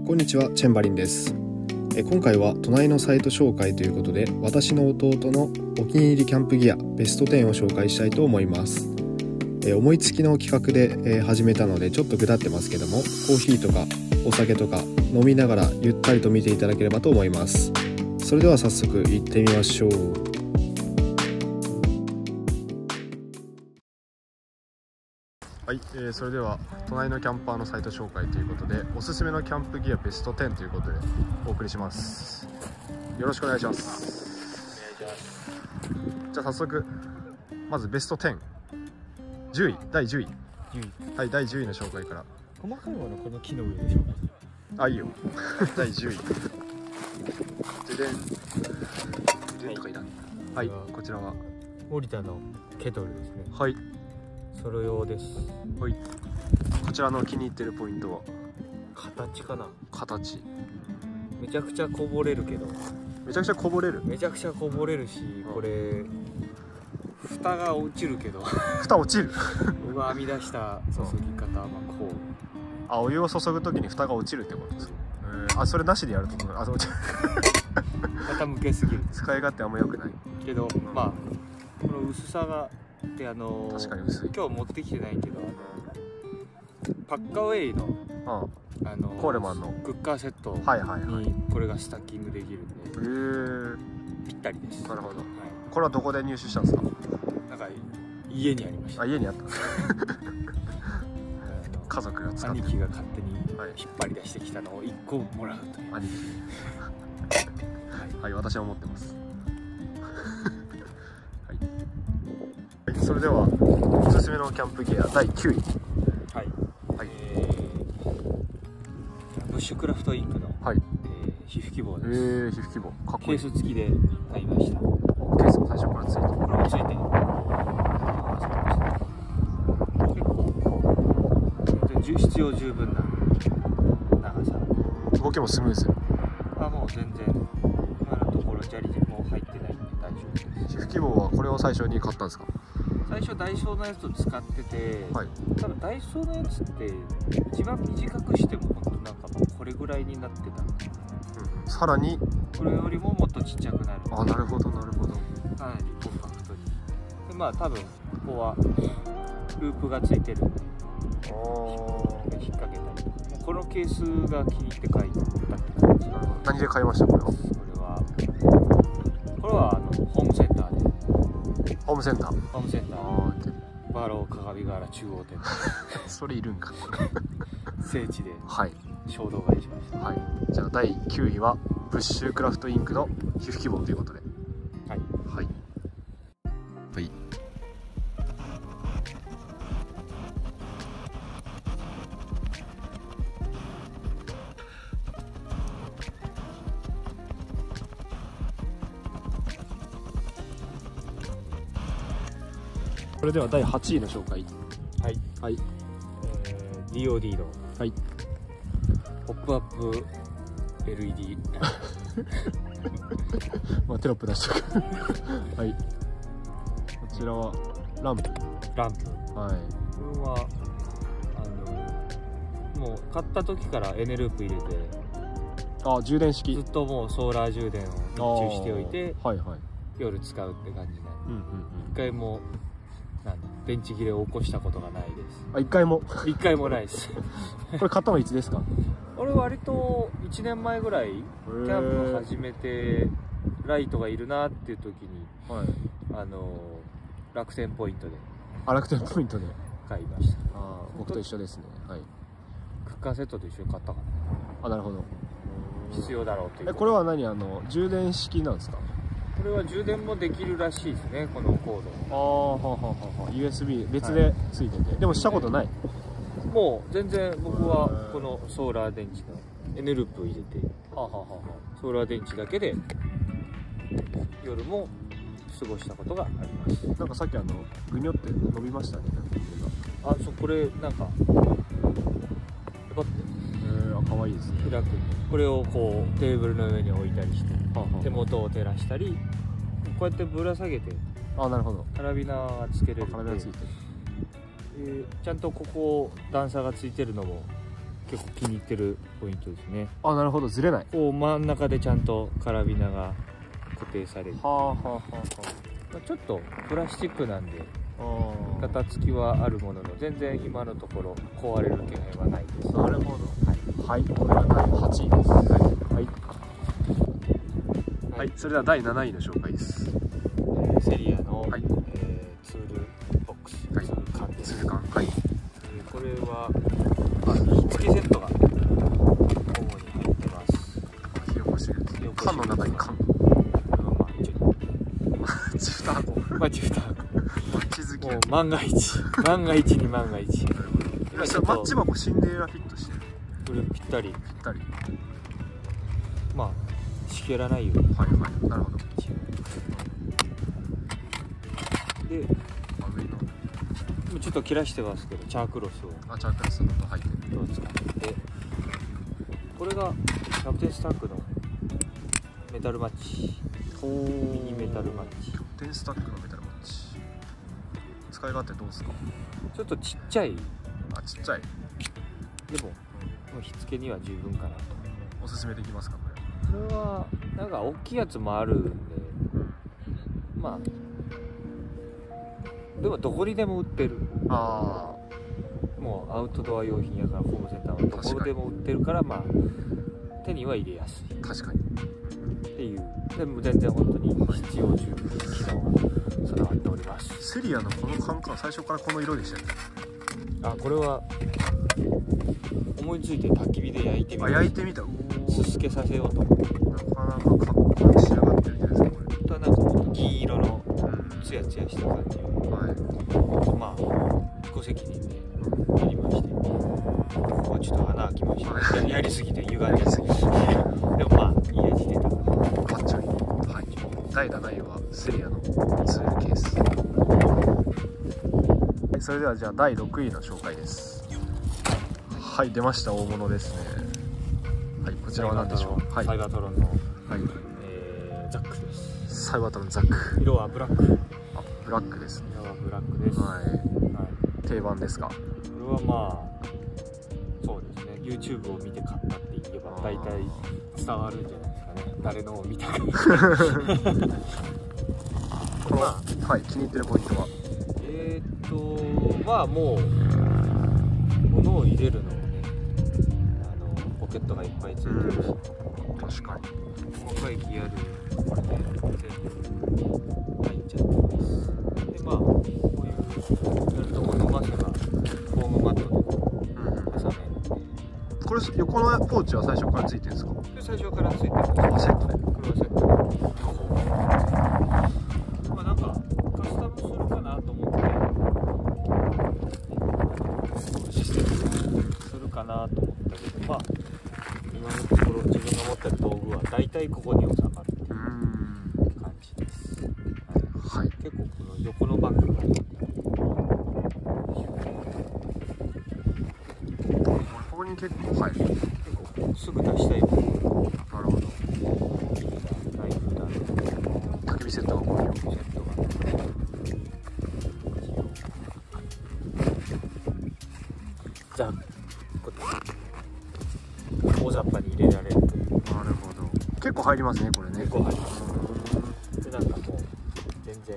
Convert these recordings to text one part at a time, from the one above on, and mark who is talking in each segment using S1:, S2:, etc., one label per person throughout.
S1: こんにちは、チェンバリンです。今回は隣のサイト紹介ということで、私の弟のお気に入りキャンプギアベスト10を紹介したいと思います。思いつきの企画で始めたのでちょっとぐだってますけども、コーヒーとかお酒とか飲みながらゆったりと見ていただければと思います。それでは早速行ってみましょう。はい、それでは隣のキャンパーのサイト紹介ということで、おすすめのキャンプギアベスト10ということでお送りします。よろしくお願いします。じゃあ早速、まずベスト10、10位、第10位、はい、第10位の紹介から。
S2: 細かいものこの木の上で紹介する。
S1: あ、いいよ。第10位。ででん。でんとかいらん。はい、こちらは
S2: 森田のケトルですね。
S1: はい。
S2: ソロ用です。
S1: はい。こちらの気に入ってるポイントは
S2: 形かな。
S1: 形。
S2: めちゃくちゃこぼれるけど。
S1: めちゃくちゃこぼれる。
S2: めちゃくちゃこぼれるし、これ蓋が落ちるけど。
S1: 蓋落ちる。
S2: 僕が編み出した注ぎ方はこう。
S1: あ、お湯を注ぐときに蓋が落ちるってことですか。あ、それなしでやると思う。あ、そう。
S2: 傾けすぎる。
S1: 使い勝手あんま良くない。
S2: けど、まあこの薄さがで
S1: 確かに薄い。
S2: 今日持ってきてないけど、パッカウェイの
S1: コーレマンの
S2: クッカーセットにこれがスタッキングできるんで、ぴったりです。
S1: なるほど。これはどこで入手したんですか。
S2: なんか家にありました。
S1: あ、家にあった。家族が使って、
S2: 兄貴が勝手に引っ張り出してきたのを1個もらうという。
S1: 兄貴。はい、私は思ってます。はい、それではおすすめのキャンプギア第9位。
S2: はい、
S1: はい、
S2: ブッシュクラフトインクの、皮膚希望です。
S1: 皮膚希望、かっこいい。
S2: ケース付きで買いました。
S1: ケースも最初からついてる。
S2: これもついて結構必要十分な長さ。
S1: 動きもスムーズ。
S2: もう全然今のところ砂利も入ってないんで大丈夫です。
S1: 皮膚希望はこれを最初に買ったんですか。
S2: 最初ダイソーのやつを使ってて、多分ダイソーのやつって一番短くしても本当なんかこれぐらいになってた、
S1: さらに
S2: これよりももっとちっちゃくなる。
S1: あ、なるほどなるほど。
S2: かなりコンパクトに。で多分ここはループがついてるんで引っ掛けたりとか。このケースが気に入って買いたって感じ。
S1: 何で買いましたこれは。
S2: これはホームセンターで。
S1: ホームセンター。
S2: バロー鏡ヶ原中央店。
S1: それいるんか。
S2: 聖地で
S1: はい
S2: 衝動買いしました。
S1: はい。じゃあ第9位はブッシュクラフトインクの皮膚希望ということで。
S2: はい
S1: はいはい。それでは第8位の紹介。
S2: はい
S1: はい。
S2: DOD の
S1: はい
S2: ポップアップ LED
S1: まあテロップ出しとく。はい。こちらはランプ。
S2: はい。これはもう買った時からエネループ入れて、
S1: 充電式。
S2: ずっともうソーラー充電を日中しておいて、夜使うって感じなんで、一回も電池切れを起こしたことがないです。
S1: 一回も
S2: ないです。
S1: これ買ったのいつですか。
S2: 俺割と1年前ぐらいキャンプを始めて、ライトがいるなっていう時に、楽天ポイントで
S1: 楽天ポイントで
S2: 買いました。
S1: 僕と一緒ですね。はい。
S2: クッカーセットと一緒に買ったかな。
S1: なるほど。
S2: 必要だろうという。
S1: これは何充電式なんですか。
S2: これは充電もできるらしいですね、このコード。
S1: USB 別でついてて、でもしたことない。
S2: もう全然僕はこのソーラー電池のエネループを入れて、ソーラー電池だけで夜も過ごしたことがあります。
S1: なんかさっきグニョって伸びましたね。
S2: これなんかパッて
S1: 可愛いですね。
S2: 開く。これをこうテーブルの上に置いたりして、手元を照らしたり、こうやってぶら下げて、
S1: なるほど。
S2: カラビナがつけれる
S1: カラビナついてる。
S2: ちゃんとここ段差がついてるのも結構気に入ってるポイントですね。
S1: あ、なるほど、ずれない。
S2: こう真ん中でちゃんとカラビナが固定される。
S1: はあはあは
S2: まあちょっとプラスチックなんで
S1: あはあ。
S2: ガタつきはあるものの、全然今のところ壊れる気配はないです。
S1: なるほど。はい、これが第8位です。はい。はい、それでは第7位の紹介です。
S2: セリアの、
S1: はい、
S2: ツールボックス、
S1: はい、
S2: ツール缶です。
S1: ツール缶。はい。
S2: これは付けセットが主に入ってます。
S1: 火起こしです。缶の中に缶。
S2: マッチ
S1: 2箱。
S2: マッチ2箱。
S1: マッチ好き。
S2: もう万が一万が一に万が一。
S1: マッチ箱シンデレラフィットしてる。
S2: これぴったり。
S1: ぴったり。
S2: まあしけらないように。
S1: はいはい。なるほど。
S2: で、上のちょっと切らしてますけど、チャークロスを。
S1: チャークロスの音入ってる。
S2: を使って、これがキャプテンスタックのメタルマッチ。ミニメタルマッチ。
S1: キャプテンスタックのメタルマッチ。使い勝手どうですか？
S2: ちょっとちっちゃい。
S1: ちっちゃい。
S2: でも、もう火付けには十分かなと。
S1: おすすめできますか、これ？
S2: これはなんか大きいやつもあるんで、まあでもどこにでも売ってる。もうアウトドア用品やからホームセンターはどこでも売ってるから、まあ手には入れやすい。
S1: 確かに。
S2: っていう。でも全然本当に必要十分機能が備わっております。
S1: セリアのこのカンカン、最初からこの色でしたよね。
S2: これは思いついて焚き火で焼いてみた。
S1: 焼いてみた。
S2: すすけさせようと思って。
S1: なかなかかっこよく仕上がってるじゃないですか、これ。
S2: 本当はなんかもっと銀色のツヤツヤした感じを、まあ自己責任でやりまして、ここはちょっと穴開きましたね。やりすぎて歪んですぎてでもまあいい味出たから
S1: かっちょいい。はい。第7位はセリアのツールケース。はい、それではじゃあ第6位の紹介です。はい、出ました。大物ですね。はい、こちらは何でしょう。はい、
S2: サイバートロンの、ザックです。
S1: サイバートロンザック。
S2: 色はブラック。
S1: ブラックですね。
S2: 色はブラックです。
S1: はい。定番ですか。こ
S2: れはまあそうですね。YouTube を見て買ったって言えば大体伝わるんじゃないですかね。誰のを見たか。
S1: このはい、気に入ってるポイントは。
S2: まあもう物を入れるのをね、ポケットがいっぱいついてるし、
S1: 確かに
S2: 細かいギアでこれで全部入っちゃってます。でまあこういうベルトを伸ばせばフォームマットで挟める。
S1: これ横のポーチは最初からついてるんですか？
S2: 最初からついてます。
S1: セットで。
S2: これはセットで。まあなんかカスタムするかなと思ってシステムするかなと思ったけど、まあ今のところ自分が持ってる道具は大体ここに収まるっていう感じです。はい。結構この横のバッグが
S1: ここに結構入る。
S2: 結構すぐ出したいもの。
S1: なるほど。
S2: ナイフだ。
S1: 焚き火セットがここに。
S2: セットが。ザッ大雑把に入れられるという。
S1: なるほど。結構入りますね、これね。
S2: 結構入ります。でなんかもう全然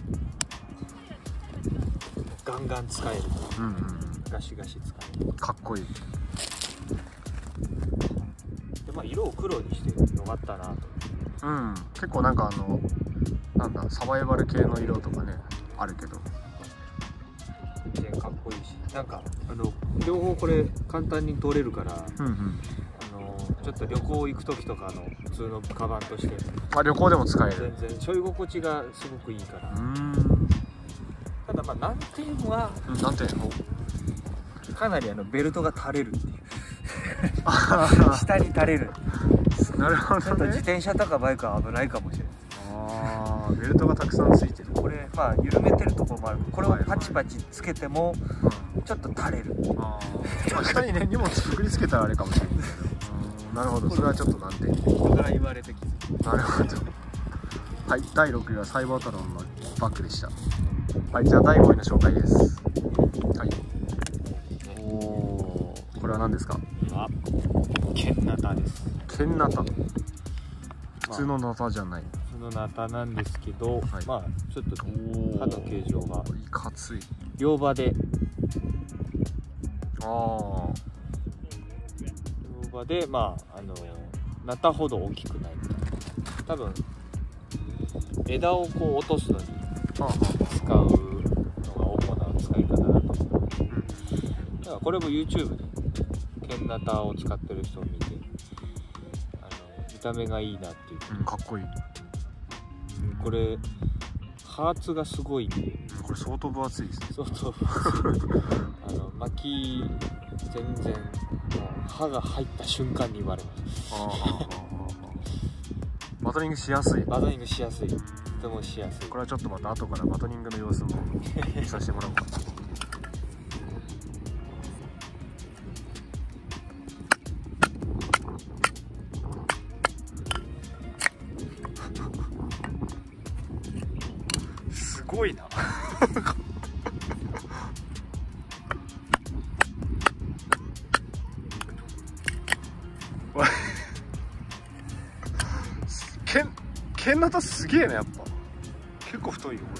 S2: ガンガン使える。ガシガシ使える。
S1: かっこいい。
S2: でまあ色を黒にしてよかったなと。
S1: 結構なんかなんだサバイバル系の色とかねあるけど。
S2: 全然かっこいいし、なんか両方これ簡単に取れるから。ちょっと旅行行く時とかの普通のカバンとして、
S1: 旅行でも使える。
S2: 全然背負い心地がすごくいいから。ただまあ難点はかなりベルトが垂れるっていう下に垂れる。
S1: なるほどね。
S2: ちょっと自転車とかバイクは危ないかもしれない。
S1: ベルトがたくさんついてる。
S2: これまあ緩めてるところもある。これをパチパチつけてもちょっと垂れる。
S1: 下にね荷物くくりつけたらあれかもしれないけど。なるほど、それはちょっと難点。
S2: だから言われてきた。
S1: なるほど。はい、第6位はサイバートロンのバッグでした。はい、じゃあ第5位の紹介です。はい。これは何ですか？
S2: は剣ナタです。
S1: 剣ナタ、普通のナタじゃない。
S2: 普通のナタなんですけど、
S1: はい、
S2: まあちょっと刃の形状が
S1: いかつい。
S2: 両刃で、
S1: 両
S2: 刃で、まあナタほど大きくないみたいな。多分枝をこう落とすのに使うのが主な使い方だと思う。だからこれも YouTube で剣ナタを使ってる人を見て、見た目がいいなっていう、
S1: かっこいい。
S2: これハーツがすごいんで、
S1: これ相当分厚いですね。
S2: 相当分厚い巻き全然もう刃が入った瞬間に言われます。
S1: バトニングしやすい。
S2: バトニングしやすい。とてもしやすい。
S1: これはちょっとまた後からバトニングの様子も見させてもらおうかな。すごいな。剣ナタすげえな、やっぱ結構太いよこ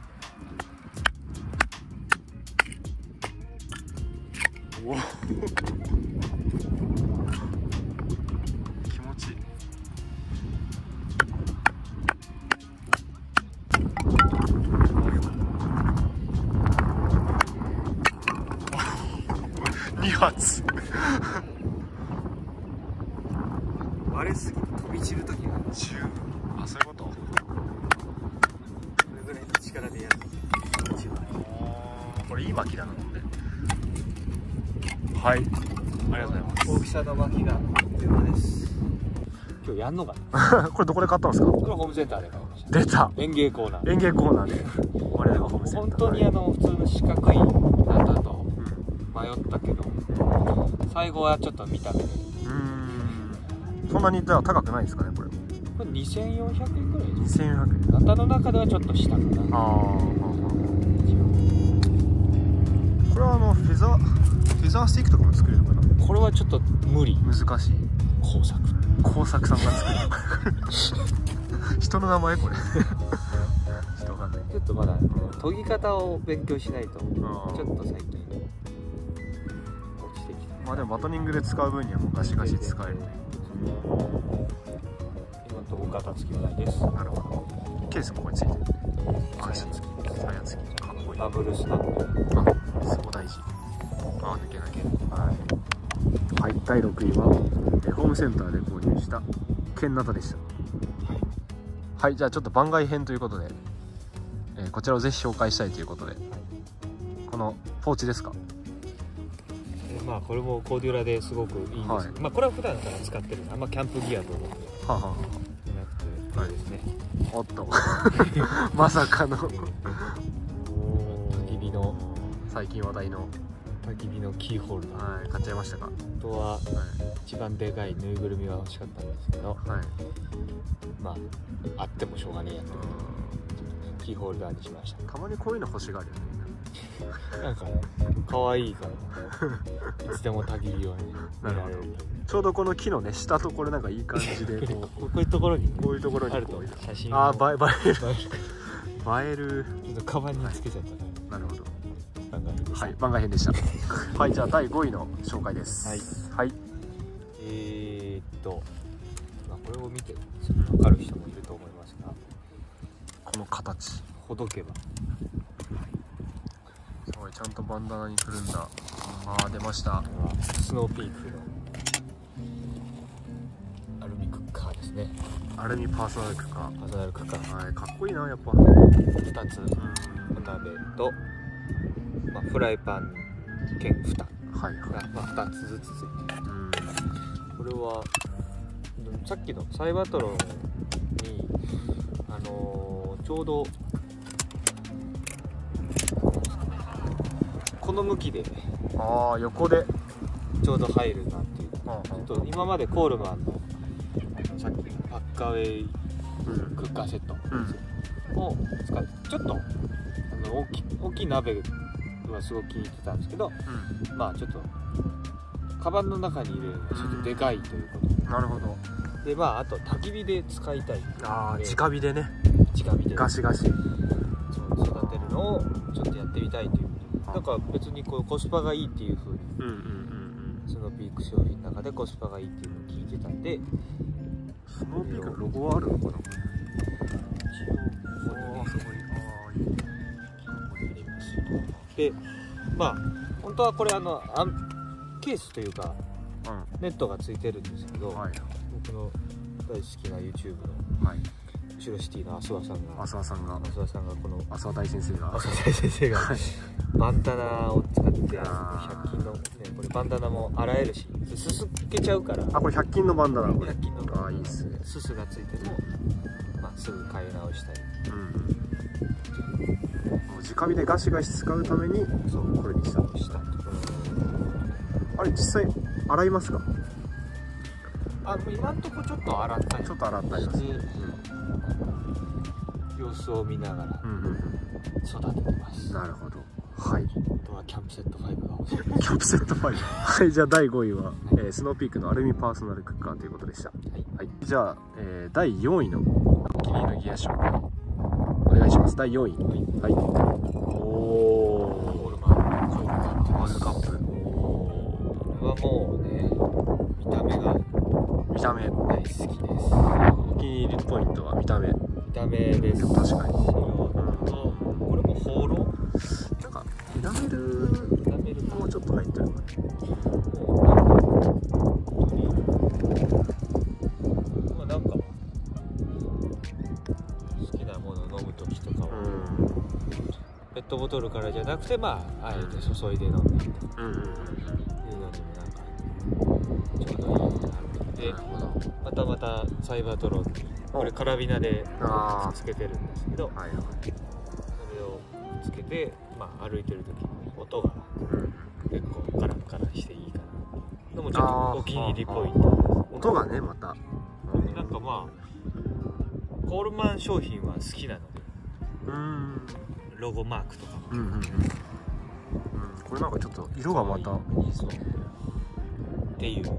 S1: れ。おお気持ちいい。2発
S2: 割れすぎて飛び散るときがある。
S1: あ、そういうこと。
S2: これぐらいの力でやると一番。
S1: これいい巻きだなので。はい、ありがとうございます。
S2: 大きさの巻きが電話です。今日やんのかな。
S1: これどこで買ったんですか。
S2: これホームセンターで買いました。
S1: 出た、
S2: 園芸コーナー。
S1: 園芸コーナーで我々がホームセンター。
S2: 本当に普通の四角いナタと迷ったけど、最後はちょっと見た目で。
S1: そんなに高くないですかねこれ。
S2: これ2400円ぐらいです。
S1: 2400円。
S2: ナタの中ではちょっと下かな。
S1: これはフェザースティックとかも作れるのかな。
S2: これはちょっと無理。
S1: 難しい。
S2: 工作
S1: さんが作る人の名前これ。ちょっとわかんない。
S2: ちょっとまだ研ぎ方を勉強しないとちょっと最近落ちてきた。
S1: まあでもバトニングで使う分にはもうガシガシ使えるという。
S2: 今のところガタつきはないです。
S1: なるほど。ケースもここについてる。
S2: サヤ付き。
S1: かっこいい。
S2: ダブルスナップ。
S1: そこ大事。抜けない。はい、第6位はホームセンターで購入した剣ナタでした。はい、じゃあちょっと番外編ということで、こちらをぜひ紹介したいということで、このポーチですか。
S2: まあこれもコーデュラですごくいいんですけど、まあこれは普段から使ってる、あんまキャンプギアと思ってなくて、これですね。
S1: おっとまさかの焚
S2: き火の
S1: 最近話題の
S2: 焚き火のキーホルダー、
S1: 買っちゃいましたか。
S2: あとは一番でかいぬいぐるみは欲しかったんですけど、まああってもしょうがねえやとキーホルダーにしました。
S1: たまにこういうの欲しがるよね。
S2: なんか可愛いからいつでも焚き火をね見られる。
S1: ちょうどこの木のね下とこれなんかいい感じで
S2: こういうところにあると写真を
S1: 映える
S2: ちょっとカバンにつけちゃったから。
S1: なるほど。
S2: はい、
S1: 番外編でした。はい、じゃあ第5位の紹介です。はい。
S2: まあこれを見て分かる人もいると思いますが、
S1: この形
S2: ほどけば
S1: すごいちゃんとバンダナにくるんだ。出ました。
S2: スノーピークのアルミクッカーですね。
S1: アルミパーソナルクッカー。かっこいいなやっぱ。
S2: 2つお鍋と、まあ、フライパン兼蓋が、2つずつついてる。これはさっきのサイバトロンにちょうどこの向きで
S1: 横で
S2: ちょうど入るなっていう。ちょっと今までコールマンのさっきのパッカーウェイクッカーセットを使ってちょっと大きい鍋はすごく気に入ってたんですけど、まあちょっとカバンの中に入れるのがちょっとでかいということで、
S1: なるほど。
S2: でまああと焚き火で使いたい。
S1: ああ、直火でね。
S2: 直火で
S1: ガシガシ。
S2: そう育てるのをちょっとやってみたいということで、なんか別にこうコスパがいいっていう風に、スノーピーク商品の中でコスパがいいっていうのを聞いてたんで。
S1: スノーピークのロゴはあるのかな。
S2: でまあ本当はこれケースというか、ネットがついてるんですけど、僕の大好きな YouTube の後ろシティの浅輪さんがこの
S1: 浅輪大先生が
S2: バンダナを使って100均の、ね、これバンダナも洗えるしすすけちゃうから。
S1: あ、これ100均のバンダナ。
S2: 100均のバンダナ。
S1: あ、いいっすね。
S2: すすがついても、まあ、すぐ買い直したり。
S1: 直火でガシガシ使うためにこれにしたあれ実際洗いますか？
S2: 今んとこちょっと洗ったりして様子を見ながら育ててます。
S1: なるほど。はい。
S2: あとはキャンプセット5が欲しい。
S1: キャンプセット5。はい、じゃあ第5位は、スノーピークのアルミパーソナルクッカーということでした。はい。じゃあ、第4位のお気に入りのギア紹介お願いします。第4位。はい。おー、マグカップ。
S2: これはもうね、見た目大好きです。
S1: お気に入りポイントは見た目です。確かに。
S2: これも放浪？
S1: なんかエナメルもうちょっと入ってるかな。
S2: まあなんか好きなものを飲む時とかはペットボトルからじゃなくて、まああえて注いで飲んだりとかいうのにもなんかちょうどいいなってで、またサイバードローンにこれカラビナでくっつけてるんですけど、それをくっつけて、まあ、歩いてる時に音が結構カランカランしていいかなのもちょっとお気に入りポイントです。
S1: 音がねまた
S2: なんかまあコールマン商品は好きなので、ロゴマークとかも
S1: これなんかちょっと色がまた
S2: そうっていう。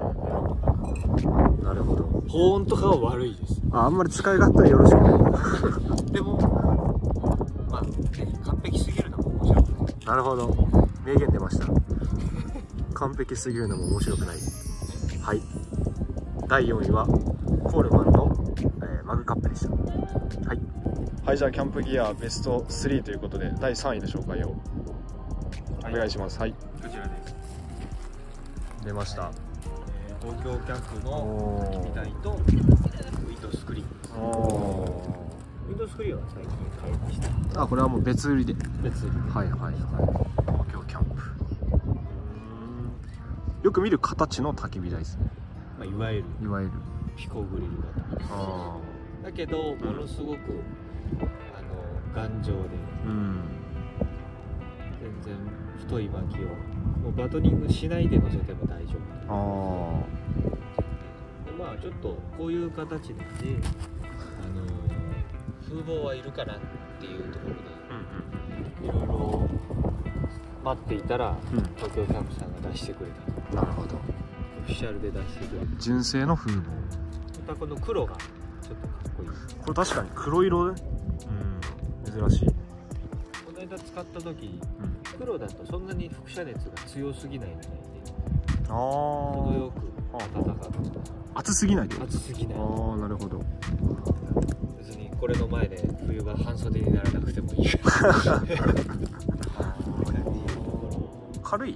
S1: なるほど。
S2: 保温とかは悪いです。
S1: あんまり使い勝手はよろしくない
S2: でもまあ、ね、完璧すぎるのも面白くない。
S1: なるほど、名言出ました。完璧すぎるのも面白くない。はい、第4位はコールマンの、マグカップでした。はい、じゃあキャンプギアベスト3ということで第3位の紹介をお願いします。はい、
S2: こちらです。
S1: 出ました。
S2: 東京キャンプの機体とウィンドウスクリーン。ウィンドウスクリーンは最近買いました。
S1: これはもう別売りで。
S2: 別売りで。
S1: はい。東京キャンプ。よく見る形の焚き火台ですね。
S2: まあ、いわゆる
S1: ピ
S2: コグリル型。だけどものすごく頑丈で、全然太い薪をもうバトニングしないで乗せても大丈夫。まあちょっとこういう形なんで、風防はいるかなっていうところで、いろいろ待っていたら、東京キャンプさんが出してくれた。
S1: なるほど。
S2: オフィシャルで出してくれた
S1: 純正の風防。
S2: またこの黒がちょっとかっこいい。
S1: これ確かに黒色で、珍しい。
S2: この間使った時、黒だとそんなに輻射熱が強すぎないみたいで、程よく暖かく、
S1: 暑すぎない。
S2: 暑すぎない。
S1: なるほど。
S2: 別にこれの前で冬場半袖にならなくてもいい。
S1: 軽い。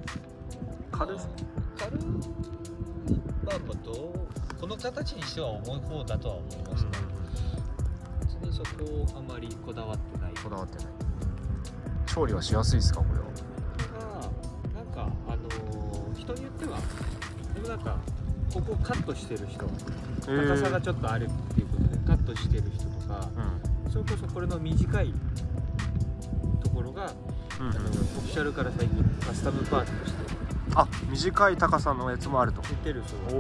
S2: まあこの形にしては重い方だとは思いますが、別にそこをあまりこだわってない。
S1: 調理はしやすいですか、これは。
S2: なんか人によってはでもなんかここカットしてる人、高さがちょっとあるっていうことでカットしてる人とか、それこそこれの短いところが、オフィシャルから最近カスタムパーツとして
S1: 短い高さのやつもあると。
S2: 出てるそう。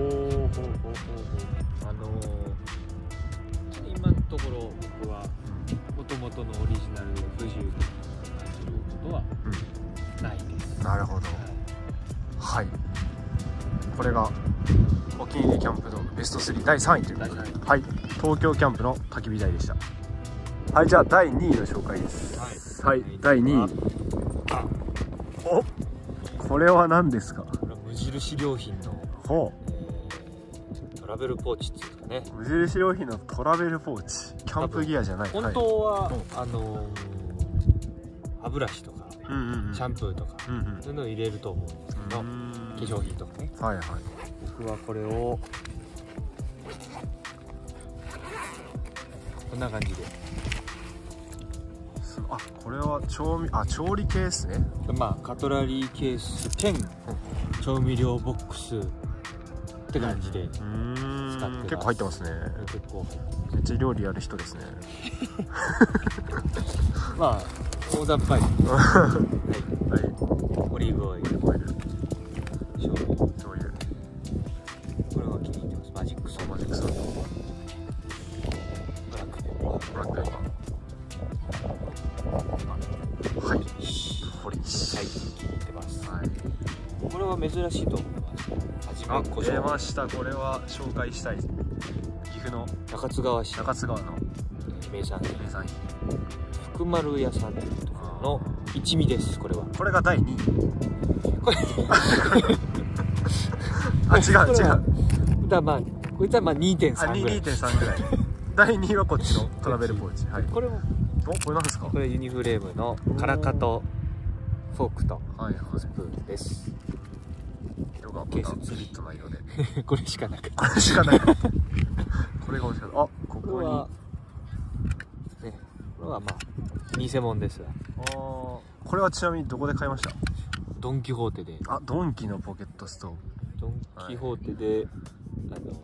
S2: 今のところ僕は元々のオリジナルを不自由と感じることはないです。
S1: なるほど。はい。 これがお気に入りキャンプ道具ベスト3第3位ということで、はい、東京キャンプの焚き火台でした。はい、じゃあ第2位の紹介です。はい、第2位。お、これは何ですか？
S2: これは無印良品の
S1: ほ
S2: う、トラベルポーチっていうかね。無
S1: 印良品のトラベルポーチ、キャンプギアじゃない。
S2: 本当は、歯ブラシとか、シャンプーとか、そういうのを入れると思うんですけど、化粧品とかね。はいはい。僕はこれをこんな感じで。
S1: あ、これは調理系ですね。
S2: まあカトラリーケース兼調味料ボックスって感じで使ってます。
S1: 結構入ってますね。結構めっちゃ料理やる人ですね。
S2: まあ大雑把にはい、オリーブオイル、醤油、これは気に入ってます。マジックソーダ、ブラックペッパー、はい、これ気に入ってます。はい、これは珍しいと思います。出ました。これは紹介したい。岐阜の中津川市、中津川の名産品、福丸屋さんというところの一味です。これが第2位。これあ、違う。だ、まあこいつはまあ 2.3 ぐらい。2.3 ぐらい。第2位はこっちのトラベルポーチ。はい。これも、これ何ですか？これユニフレームのカラカトフォークとスプーンです。色がケースツリットの色で。これしかなくて。これしかない。これが美味しかった。あ、ここに。ね、これはまあ偽物です。これはちなみにどこで買いました？ドン・キホーテで。あ、ドンキのポケットストーブ。ドン・キホーテで、なんだ、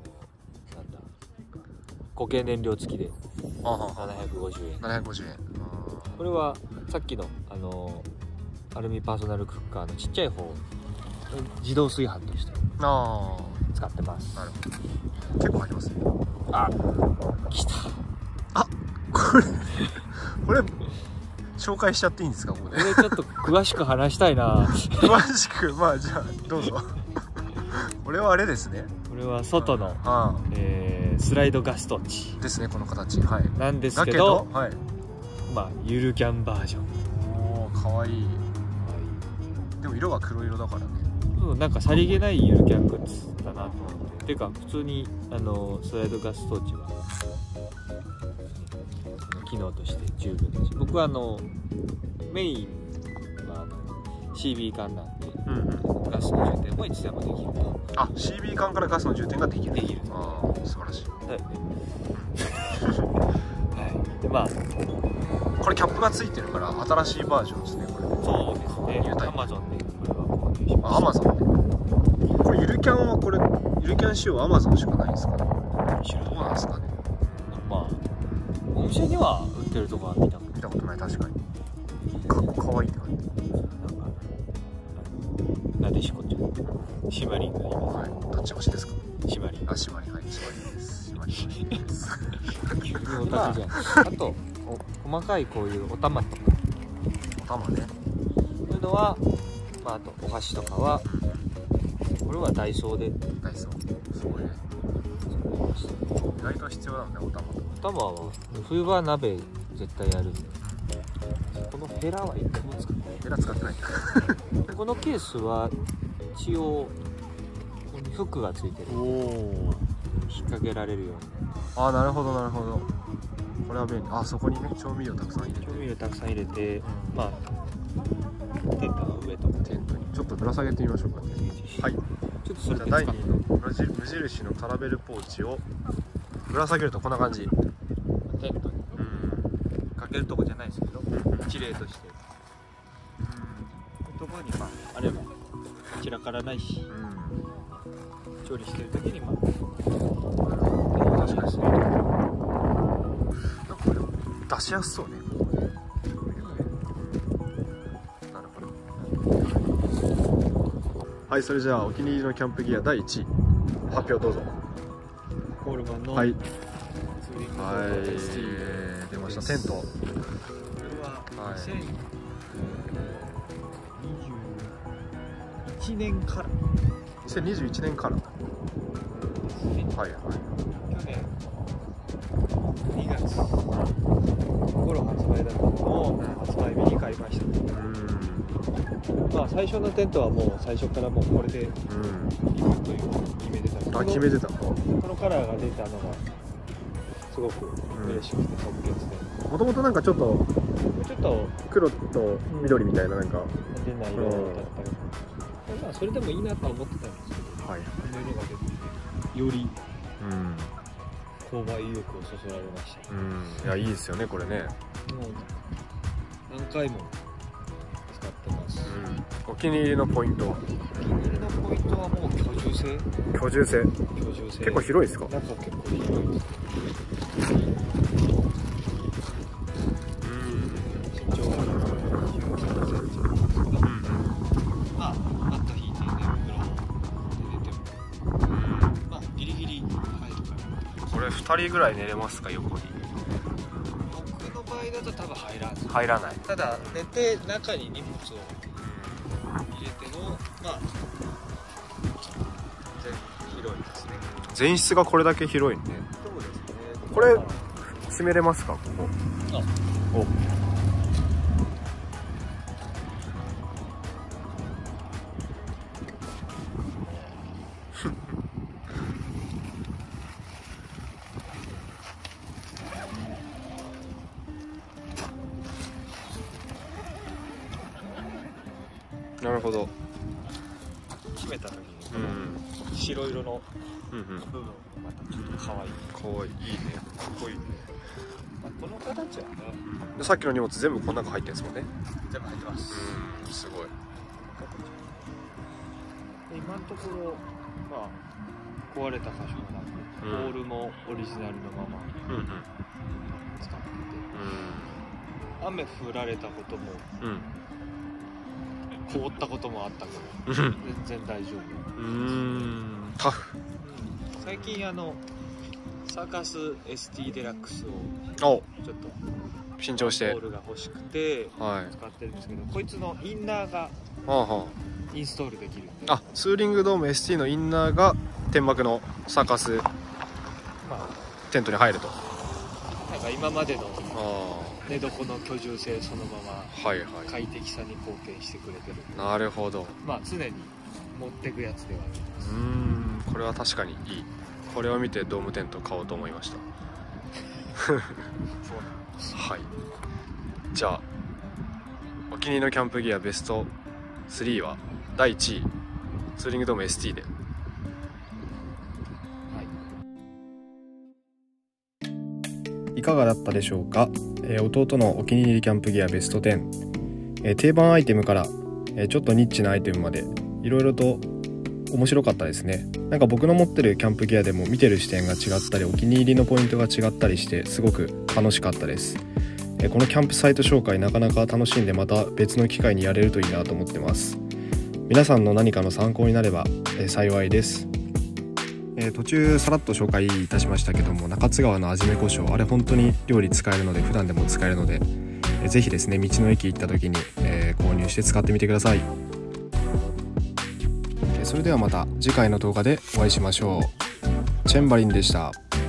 S2: 固形燃料付きで750円。750円。これはさっきのアルミパーソナルクッカーのちっちゃい方、自動炊飯として使ってます。なるほど。結構入りますね。あ、来た。あ、これ紹介しちゃっていいんですか？これちょっと詳しく話したいな。詳しく、まあじゃあどうぞ。これはあれですね。これは外のスライドガストーチですね。この形、はい、なんですけど、はい、まあゆるキャンバージョン。おお、かわいい。でも色が黒色だからね。そう、なんかさりげないゆるキャングッズだなと思って。ていうか普通にスライドガストーチは機能として十分だし、僕はメインはCB 缶なんで、ガスの充填もいつでもできると。あ、CB 缶からガスの充填ができる。ああ、素晴らしい。だよね。はい。で、まあこれキャップがついてるから新しいバージョンですね。これ。そうですね。アマゾンでこれは購入しました。アマゾンで。これゆるキャンはゆるキャン仕様はアマゾンしかないですかね。どうなんですかね。まあお店には売ってるとこは見たことない。確かに。かわいいって感じ。なでしこちゃん、シマリンがいます。はい、どっち星ですか？シマリン。あ、シマリン、はい、シマリンです。シマリンです。急にオタクじゃん。あと細かいこういうお玉とか。お玉ね。そういうのは、まああとお箸とかは、これはダイソーで。ダイソー。すごいね。意外と必要なんだよ、お玉。お玉は冬場は鍋絶対やるんで。このヘラは一回も使ってない。ヘラ使ってない。このケースは一応フックがついてる。おお。引っ掛けられるように。ああ、なるほどなるほど。これは便利。あ、そこにね、調味料たくさん入れて。調味料たくさん入れて、まあテントの上とか。テントにちょっとぶら下げてみましょうか。はい。ちょっとそれで第2位の無印のトラベルポーチをぶら下げるとこんな感じ。テントにかけるとこじゃないですけど、一例として。ところにまああれば散らからないし、調理してる時にまあ確かにそういうなんかこれ出しやすそうね。なるほど。はい、それじゃあお気に入りのキャンプギア第1位発表どうぞ。コールマンのはい、出ました。テント。これは2021年から
S1: 2021年からはいはい。
S2: 去年2月頃発売だったのを発売日に買いました。まあ最初のテントはもう最初からもうこれでいくという決めてたんですけど、
S1: 決めてた。
S2: このカラーが出たのがすごく嬉しくて即決で。
S1: もともとなんかちょっと黒と緑みたいななんか
S2: 出ない色だったけど、まあそれでもいいなとは思ってたんですけど、
S1: はい、
S2: この色が出てより購買意欲をそそられました。
S1: いやいいですよねこれね。
S2: もう何回も使ってます。
S1: お気に入りのポイントは？
S2: お気に入りのポイントはもう居住性。結構広いですか？中結構広いです。身長が19センチなんですけど、まあマット引いて寝袋で寝てもまあギリギリ入るから。
S1: これ2人ぐらい寝れますか？横に。
S2: 僕の場合だと多分
S1: 入らない。
S2: ただ寝て中に荷物を入れてもまあ全然広いですね。
S1: 前室がこれだけ広いんで。
S2: そうですね。
S1: これ閉めれますか？ここ。お。なるほど。
S2: 決めた時に白色の部分がまたちょっと可愛い。
S1: 可愛い。いいね。かっこいいね。
S2: まあ、この形はね。
S1: でさっきの荷物全部この中入ってるんですもんね。
S2: 全部入ってます。
S1: すごい。
S2: 今のところまあ壊れた箇所がなく、ボールもオリジナルのまま使ってて、雨降られたことも、凍ったこともあったけど全然大丈夫。
S1: タフ。
S2: 最近サーカス ST デラックスをち
S1: お
S2: ょっと
S1: 新調して
S2: ボールが欲しくて
S1: はい
S2: 使ってるんですけど、こいつのインナーがインストールできるんで、
S1: あ、ツーリングドーム ST のインナーが天幕のサーカス
S2: まあ
S1: テントに入ると。
S2: なんか今までの
S1: あ
S2: 寝床の居住性そのまま
S1: はいはい。
S2: 快適さに貢献してくれてる。
S1: なるほど。
S2: まあ常に持ってくやつではあります。
S1: これは確かにいい。これを見てドームテント買おうと思いました。
S2: そうなんです。
S1: はい。じゃあお気に入りのキャンプギアベスト3は第1位ツーリングドーム ST で。いかがだったでしょうか。弟のお気に入りキャンプギアベスト10、定番アイテムから、ちょっとニッチなアイテムまでいろいろと面白かったですね。なんか僕の持ってるキャンプギアでも見てる視点が違ったりお気に入りのポイントが違ったりしてすごく楽しかったです。このキャンプサイト紹介なかなか楽しんでまた別の機会にやれるといいなと思ってます。皆さんの何かの参考になれば、幸いです。途中さらっと紹介いたしましたけども、中津川の味め胡椒、あれ本当に料理使えるので普段でも使えるので、ぜひですね道の駅行った時に、購入して使ってみてください。それではまた次回の動画でお会いしましょう。チェンバリンでした。